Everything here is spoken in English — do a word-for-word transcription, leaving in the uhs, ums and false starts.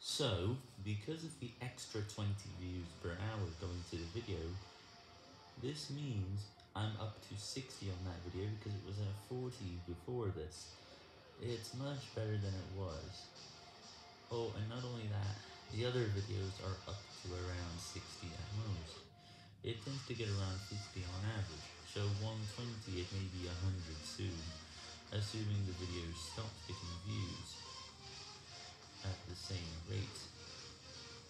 So, because of the extra twenty views per hour going to the video, this means I'm up to sixty on that video because it was at forty before this. It's much better than it was. Oh, and not only that, the other videos are up to around sixty at most. It tends to get around fifty on average, so one twenty it may be one hundred soon, assuming the videos stop getting views at the same rate.